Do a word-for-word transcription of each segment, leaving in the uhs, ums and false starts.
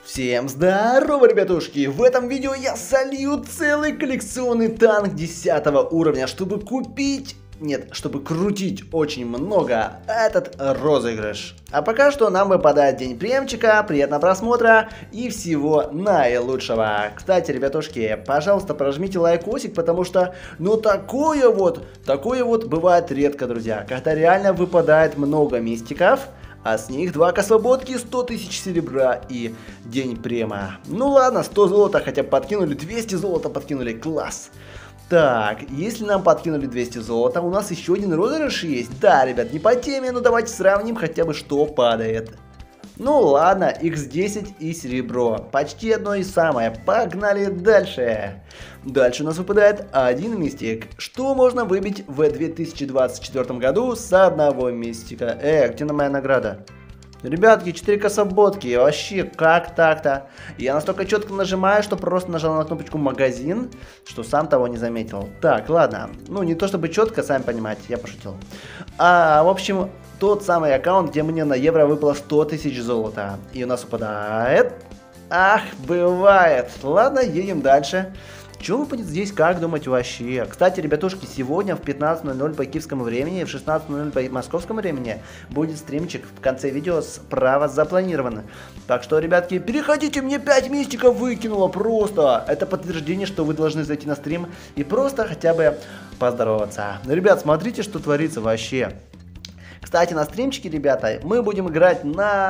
Всем здорово, ребятушки! В этом видео я солью целый коллекционный танк десятого уровня, чтобы купить... Нет, чтобы крутить очень много этот розыгрыш. А пока что нам выпадает день премчика, приятного просмотра и всего наилучшего. Кстати, ребятушки, пожалуйста, прожмите лайкосик, потому что, ну такое вот, такое вот бывает редко, друзья. Когда реально выпадает много мистиков, а с них два косвободки, сто тысяч серебра и день према. Ну ладно, сто золота хотя бы подкинули, двести золота подкинули, класс. Так, если нам подкинули двести золота, у нас еще один розыгрыш есть. Да, ребят, не по теме, но давайте сравним хотя бы, что падает. Ну ладно, икс десять и серебро. Почти одно и самое. Погнали дальше. Дальше у нас выпадает один мистик. Что можно выбить в две тысячи двадцать четвёртом году с одного мистика? Э, где моя награда? Ребятки, четыре кособотки, вообще, как так-то? Я настолько четко нажимаю, что просто нажал на кнопочку магазин, что сам того не заметил. Так, ладно, ну не то чтобы четко, сами понимаете, я пошутил. А, в общем, тот самый аккаунт, где мне на евро выпало сто тысяч золота. И у нас упадает... Ах, бывает. Ладно, едем дальше. Что выпадет здесь, как думать вообще? Кстати, ребятушки, сегодня в пятнадцать ноль ноль по киевскому времени, в шестнадцать ноль ноль по московскому времени будет стримчик в конце видео справа запланирован. Так что, ребятки, переходите, мне пять мистиков выкинуло просто. Это подтверждение, что вы должны зайти на стрим и просто хотя бы поздороваться. Ребят, смотрите, что творится вообще. Кстати, на стримчике, ребята, мы будем играть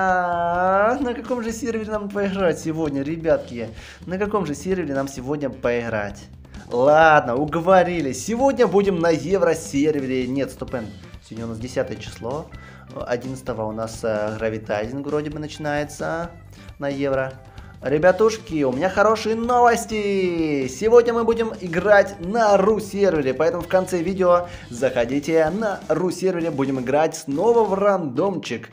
на... На каком же сервере нам поиграть сегодня, ребятки? На каком же сервере нам сегодня поиграть? Ладно, уговорили. Сегодня будем на евро-сервере. Нет, стоп, сегодня у нас десятое число. одиннадцатого у нас гравитайзинг вроде бы начинается на евро. Ребятушки, у меня хорошие новости! Сегодня мы будем играть на ру-сервере, поэтому в конце видео заходите на ру-сервере, будем играть снова в рандомчик.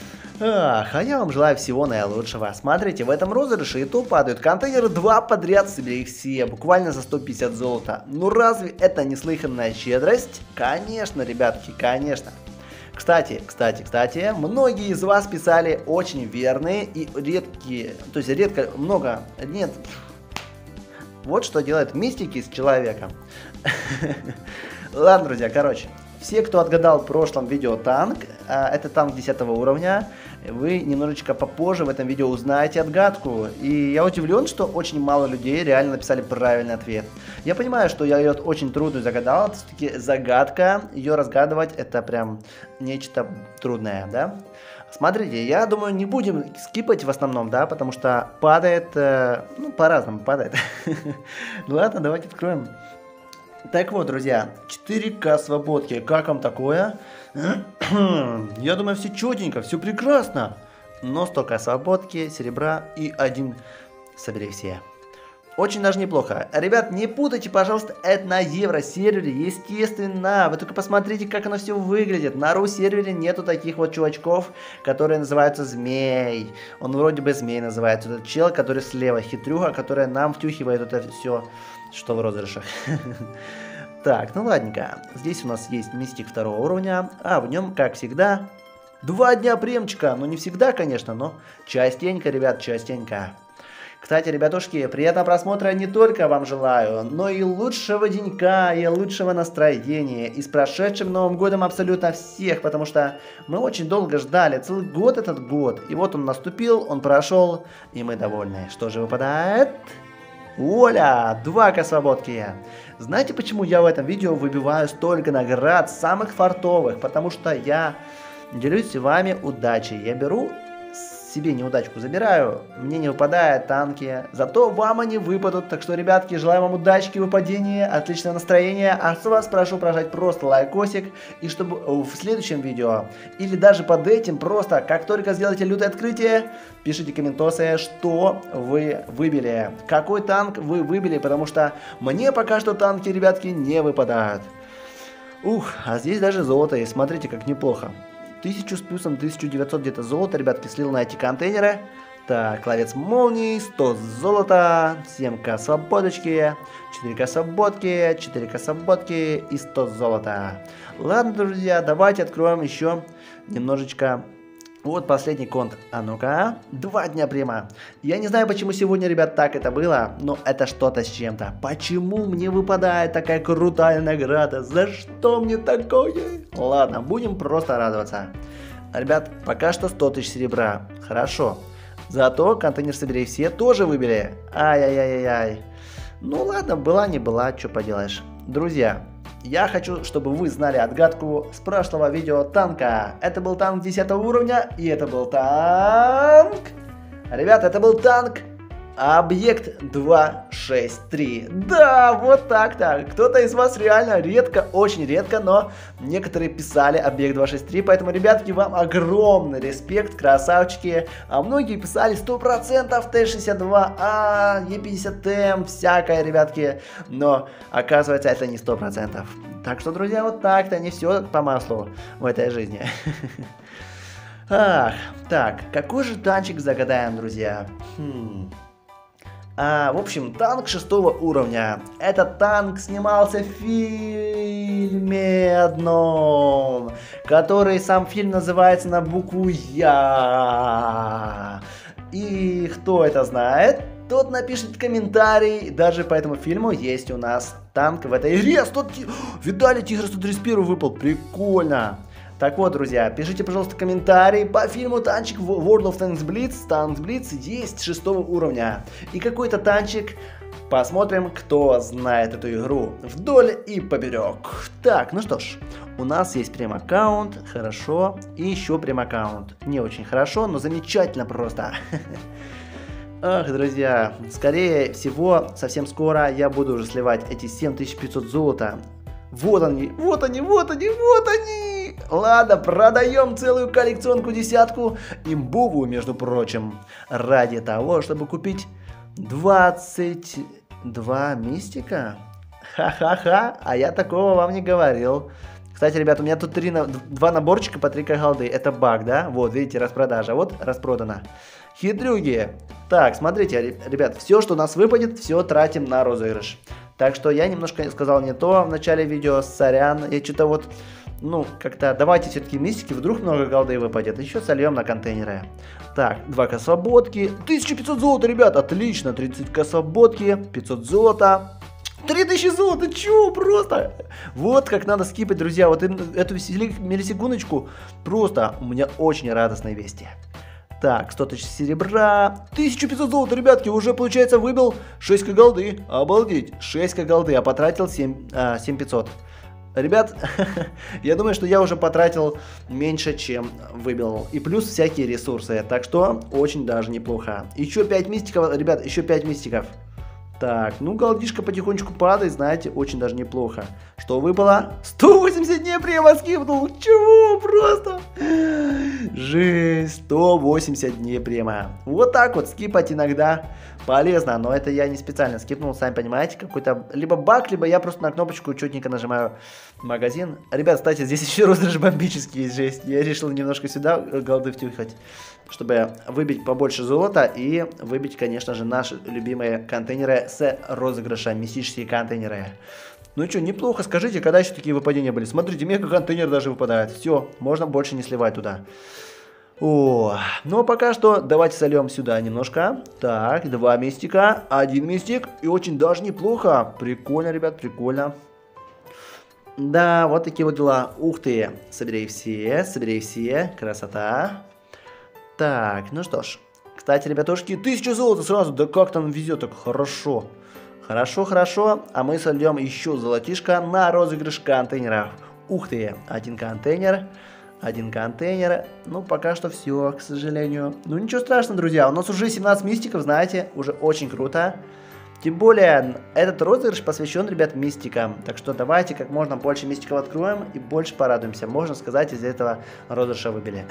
Ах, а я вам желаю всего наилучшего. Смотрите, в этом розыгрыше и то падают контейнеры два подряд, собери их все, буквально за сто пятьдесят золота. Ну разве это не слыханная щедрость? Конечно, ребятки, конечно. Кстати, кстати, кстати, многие из вас писали очень верные и редкие, то есть редко, много, нет, вот что делают мистики с человеком. Ладно, друзья, короче, все, кто отгадал в прошлом видео танк, это танк десятого уровня, вы немножечко попозже в этом видео узнаете отгадку. И я удивлен, что очень мало людей реально написали правильный ответ. Я понимаю, что я ее очень трудно загадал, это все-таки загадка, ее разгадывать это прям нечто трудное, да? Смотрите, я думаю, не будем скипать в основном, да, потому что падает, э, ну, по-разному падает. Ладно, давайте откроем. Так вот, друзья, четыре ка свободки, как вам такое? Я думаю, все четенько, все прекрасно. Но сто ка свободки, серебра и один собери все. Очень даже неплохо. Ребят, не путайте, пожалуйста, это на евро-сервере, естественно. Вы только посмотрите, как оно все выглядит. На ру-сервере нету таких вот чувачков, которые называются змей. Он вроде бы змей называется. Этот чел, который слева, хитрюга, которая нам втюхивает это все, что в розыгрышах. Так, ну ладненько. Здесь у нас есть мистик второго уровня, а в нем, как всегда, два дня премчика. Ну не всегда, конечно, но частенько, ребят, частенько. Кстати, ребятушки, приятного просмотра не только вам желаю, но и лучшего денька, и лучшего настроения. И с прошедшим Новым годом абсолютно всех, потому что мы очень долго ждали, целый год этот год. И вот он наступил, он прошел, и мы довольны. Что же выпадает? Оля, два ка свободки. Знаете, почему я в этом видео выбиваю столько наград, самых фартовых? Потому что я делюсь с вами удачей. Я беру... себе неудачку забираю, мне не выпадают танки, зато вам они выпадут. Так что, ребятки, желаю вам удачки, выпадения, отличного настроения. А с вас прошу прожать просто лайкосик, и чтобы в следующем видео, или даже под этим, просто как только сделаете лютое открытие, пишите комментосы, что вы выбили, какой танк вы выбили, потому что мне пока что танки, ребятки, не выпадают. Ух, а здесь даже золото есть, смотрите, как неплохо. Тысячу с плюсом, тысяча девятьсот где-то золота, ребятки, слил на эти контейнеры. Так, ловец молнии, сто золота, семь ка свободочки, четыре ка свободки, четыре ка свободки и сто золота. Ладно, друзья, давайте откроем еще немножечко Вот последний конт. А ну-ка. Два дня прямо. Я не знаю, почему сегодня, ребят, так это было, но это что-то с чем-то. Почему мне выпадает такая крутая награда? За что мне такое? Ладно, будем просто радоваться. Ребят, пока что сто тысяч серебра. Хорошо. Зато контейнер «Собери все» тоже выбили. Ай-яй-яй-яй. Ну ладно, была не была, что поделаешь. Друзья, я хочу, чтобы вы знали отгадку с прошлого видео танка. Это был танк десятого уровня, и это был танк... Ребята, это был танк Объект два шесть три. Да, вот так-то. Кто-то из вас реально редко, очень редко, но некоторые писали Объект два шесть три. Поэтому, ребятки, вам огромный респект, красавчики. А многие писали сто процентов Т шестьдесят два А, Е пятьдесят М, всякое, ребятки. Но, оказывается, это не сто процентов. Так что, друзья, вот так-то, не все по маслу в этой жизни. Ах, так, какой же танчик загадаем, друзья? Хм... А, в общем, танк шестого уровня. Этот танк снимался в фильме одном, который сам фильм называется на букву Я. И кто это знает, тот напишет комментарий. Даже по этому фильму есть у нас танк в этой игре. сто... Видали, Тигр сто тридцать один выпал. Прикольно. Так вот, друзья, пишите, пожалуйста, комментарии по фильму танчик World of Tanks Blitz. Tanks Blitz есть шестого уровня. И какой-то танчик. Посмотрим, кто знает эту игру вдоль и поперек. Так, ну что ж, у нас есть прем-аккаунт, хорошо. И еще прем-аккаунт. Не очень хорошо, но замечательно просто. Ах, друзья, скорее всего, совсем скоро я буду уже сливать эти семь тысяч пятьсот золота. Вот они, вот они, вот они, вот они. Ладно, продаем целую коллекционку десятку, имбовую, между прочим, ради того, чтобы купить двадцать два мистика. Ха-ха-ха, а я такого вам не говорил. Кстати, ребят, у меня тут три, два наборчика по три голды. Это баг, да? Вот, видите, распродажа. Вот, распродана. Хитрюги. Так, смотрите, ребят, все, что у нас выпадет, все тратим на розыгрыш. Так что я немножко сказал не то в начале видео, сорян. Я что-то вот, ну, как-то давайте все-таки мистики, вдруг много голды выпадет. Еще сольем на контейнеры. Так, два косвободки. тысяча пятьсот золота, ребят, отлично. тридцать косвободки, пятьсот золота. три тысячи золота, чё, просто. Вот как надо скипать, друзья, вот эту миллисекундочку. Просто у меня очень радостные вести. Так, сто тысяч серебра, тысяча пятьсот золота, ребятки, уже, получается, выбил шесть ка голды. Обалдеть, шесть ка голды, а потратил семь тысяч пятьсот. Ребят, я думаю, что я уже потратил меньше, чем выбил. И плюс всякие ресурсы, так что очень даже неплохо. Еще пять мистиков, ребят, еще пять мистиков. Так, ну голдишка потихонечку падает, знаете, очень даже неплохо. Что выпало? сто восемьдесят дней прямо скипнул. Чего? Просто. Жесть. сто восемьдесят дней прямо. Вот так вот скипать иногда полезно. Но это я не специально скипнул, сами понимаете. Какой-то либо баг, либо я просто на кнопочку четненько нажимаю магазин. Ребят, кстати, здесь еще розыгрыш бомбический есть. Жесть. Я решил немножко сюда голды втюхать, чтобы выбить побольше золота и выбить, конечно же, наши любимые контейнеры с розыгрыша, мистические контейнеры. Ну что, неплохо, скажите, когда еще такие выпадения были? Смотрите, мега-контейнер даже выпадает. Все, можно больше не сливать туда. О, ну а пока что давайте сольем сюда немножко. Так, два мистика, один мистик, и очень даже неплохо. Прикольно, ребят, прикольно. Да, вот такие вот дела. Ух ты, собери все, собери все, красота. Так, ну что ж. Кстати, ребятушки, тысяча золота сразу. Да как там везет так хорошо. Хорошо, хорошо. А мы сольем еще золотишко на розыгрыш контейнеров. Ух ты, один контейнер. Один контейнер. Ну, пока что все, к сожалению. Ну, ничего страшного, друзья. У нас уже семнадцать мистиков, знаете. Уже очень круто. Тем более, этот розыгрыш посвящен, ребят, мистикам. Так что давайте как можно больше мистиков откроем и больше порадуемся. Можно сказать, из этого розыгрыша выбили.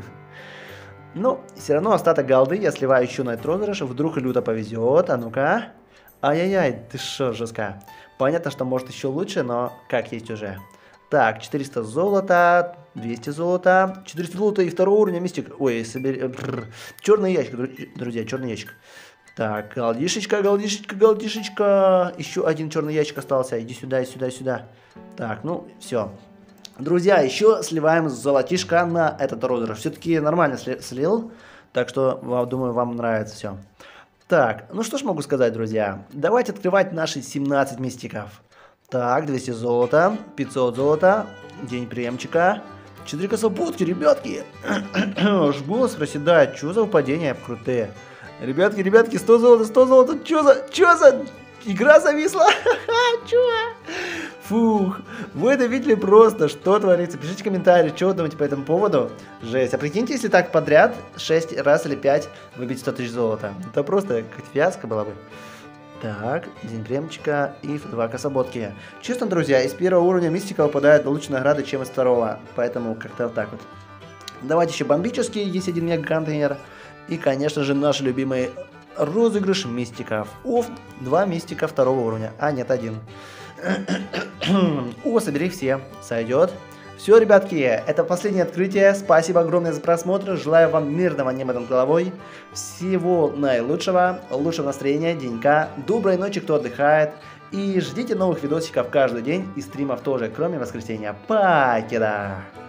Ну, все равно остаток голды я сливаю еще на этот розыгрыш. Вдруг люто повезет. А ну-ка. Ай-яй-яй, ты шо, жестко. Понятно, что может еще лучше, но как есть уже. Так, четыреста золота, двести золота, четыреста золота и второго уровня мистик. Ой, собери... черный ящик, друзья, черный ящик. Так, голдишечка, голдишечка, голдишечка. Еще один черный ящик остался. Иди сюда, иди сюда, сюда. Так, ну, все. Друзья, еще сливаем золотишко на этот розыгрыш. Все-таки нормально слил, так что, думаю, вам нравится все. Так, ну что ж могу сказать, друзья. Давайте открывать наши семнадцать мистиков. Так, двести золота, пятьсот золота, день приемчика, четыре кособудки, ребятки. Аж голос проседает, что за выпадение крутые. Ребятки, ребятки, сто золота, сто золота, что за, что за... Игра зависла? Чё? Фух, вы это видели просто, что творится? Пишите комментарии, что вы думаете по этому поводу. Жесть, а прикиньте, если так подряд шесть раз или пять выбить сто тысяч золота. Это просто как фиаско была бы. Так, день премчика и два кособотки. Честно, друзья, из первого уровня мистика выпадает лучше награды, чем из второго. Поэтому как-то вот так вот. Давайте еще бомбический, есть один мега-контейнер. И, конечно же, наш любимый розыгрыш мистиков. О, два мистика второго уровня. А, нет, один. О, собери все. Сойдет. Все, ребятки, это последнее открытие. Спасибо огромное за просмотр. Желаю вам мирного неба над головой. Всего наилучшего. Лучшего настроения, денька. Доброй ночи, кто отдыхает. И ждите новых видосиков каждый день. И стримов тоже, кроме воскресенья. Покеда!